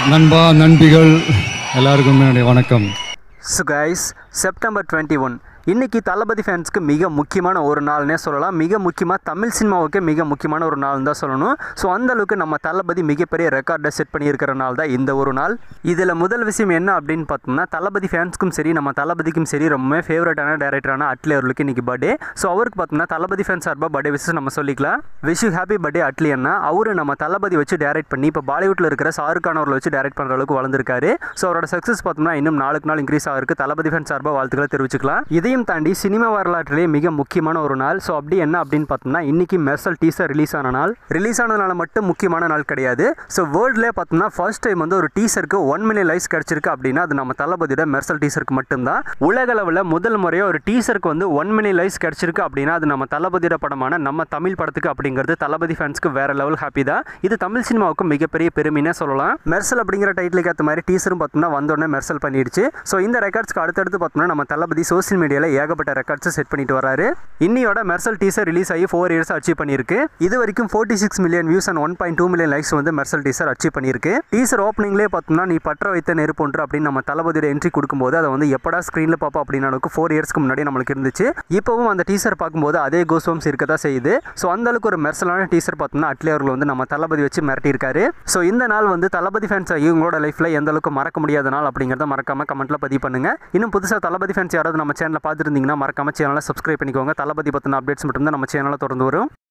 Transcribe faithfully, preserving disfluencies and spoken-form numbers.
நண்பா நண்பிகள் எல்லாருக்கும் என்னுடைய வணக்கம். So guys, September twenty one இன்றைக்கி தளபதி ஃபேன்ஸ்க்கு மிக முக்கியமான ஒரு நாள்னே சொல்லலாம். மிக முக்கியமாக தமிழ் சினிமாவுக்கே மிக முக்கியமான ஒரு நாள் தான் சொல்லணும். ஸோ அந்தளவுக்கு நம்ம தளபதி மிகப்பெரிய ரெக்கார்டை செட் பண்ணியிருக்கிற நாள் தான் இந்த ஒரு நாள். இதில் முதல் விஷயம் என்ன அப்படின்னு பார்த்தோம்னா, தளபதி ஃபேன்ஸ்க்கும் சரி நம்ம தளபதிக்கும் சரி ரொம்ப ஃபேவரட்டான டேரக்டரான அட்லி அவர்களுக்கு இன்றைக்கி பர்த்டே. ஸோ அவருக்கு பார்த்தோம்னா தளபதி ஃபேன்ஸ் சார்பாக பர்த்டே விஷஸ் நம்ம சொல்லிக்கலாம். Wish you happy birthday Atlee அண்ணா. அவரு நம்ம தளபதி வச்சு டேரக்ட் பண்ணி இப்போ பாலிவுட்டில் இருக்கிற ஷாருக் கான் அவர்களை வச்சு டேரக்ட் பண்ணுற அளவுக்கு வளர்ந்துருக்காரு. ஸோ அவரோட சக்ஸஸ் பார்த்தோம்னா இன்னும் நாளுக்கு நாள் இன்க்ரீஸ் ஆகிருக்கு. தளபதி ஃபேன்ஸ் சார்பாக வாழ்த்துக்களை தெரிவிச்சுக்கலாம். இதையும் தாண்டி சினிமா வரலாற்றிலே மிக முக்கியமான ஒரு நாள். ஸோ அப்படி என்ன அப்படின்னு பார்த்தோம்னா, இன்னைக்கு மெர்சல் டீசர் ரிலீஸ் ஆன நாள். ரிலீஸ் ஆனதுனால மட்டும் முக்கியமான நாள் கிடையாது. ஸோ வேர்ல்ட்லேயே பார்த்தோம்னா ஃபர்ஸ்ட் டைம் வந்து ஒரு டீசருக்கு ஒன் மில்லியன் லைக்ஸ் கிடைச்சிருக்கு அப்படின்னா அது நம்ம தளபதியோட மெர்சல் டீசருக்கு மட்டும்தான். உலக அளவில் முதல் முறையாக ஒரு டீசருக்கு வந்து ஒன் மில்லியன் லைக்ஸ் கிடைச்சிருக்கு அப்படின்னா அது நம்ம தளபதியோட படமான நம்ம தமிழ் படத்துக்கு அப்படிங்கிறது தளபதி ஃபேன்ஸ்க்கு வேற லெவல் ஹாப்பி தான். இது தமிழ் சினிமாவுக்கு மிகப்பெரிய பெருமைனே சொல்லலாம். மெர்சல் அப்படிங்கிற டைட்டிலுக்கு ஏற்ற மாதிரி டீசரும் பார்த்தோம்னா வந்தோடனே மெர்சல் பண்ணிடுச்சு. ஸோ இந்த ரெக்கார்ட்ஸ்க்கு அடுத்தடுத்து பார்த்தோம்னா நம்ம தளபதி சோசியல் மீடியாவில் ஏகப்பட்ட ரெக்கார்ட்ஸ் செட் பண்ணிட்டு வராரு. இன்னியோட மெர்சல் டீசர் ரிலீஸ் ஆகி ஃபோர் இயர்ஸ் அச்சீவ் பண்ணிருக்கு. இது வரைக்கும் forty six million views and one point two million likes வந்து மெர்சல் டீசர் அச்சீவ் பண்ணிருக்கு. டீசர் ஓப்பனிங்லேயே பார்த்தோம்னா நீ பற்ற வைத்த நெருப்பொன்று அப்படின்னு நம்ம தளபதியோட என்ட்ரி கொடுக்கும்போது அதை வந்து எப்படா ஸ்க்ரீனில் பார்ப்போம் அப்படின்னு நமக்கு ஃபோர் இயர்ஸ்க்கு முன்னாடி நம்மளுக்கு இருந்துச்சு. இப்போவும் அந்த டீசர் பார்க்கும்போது அதே கோஸ்வம்ஸ் இருக்க தான் செய்யுது. ஸோ அந்த அளவுக்கு ஒரு மெர்சலான டீசர் பார்த்தோம்னா அட்லி அவர்கள் வந்து நம்ம தளபதி வச்சு மிரட்டியிருக்காரு. ஸோ இந்த நாள் வந்து தளபதி ஃபேன்ஸ் இவங்களோட லைஃப்பில் எந்த அளவுக்கு மறக்க முடியாத நாள் அப்படிங்கிறத மறக்காம கமெண்ட்ல பதிவு பண்ணுங்க. இன்னும் புதுசாக தளபதி ஃபேன்ஸ் யாராவது நம்ம சேனலை பார்த்துருந்தீங்கன்னா மறக்காம சேனலை சப்ஸ்கிரைப் பண்ணிக்கோங்க. தளபதி பற்றின அப்டேட்ஸ் மட்டும் தான் நம்ம சேனலில் தொடர்ந்து வரும்.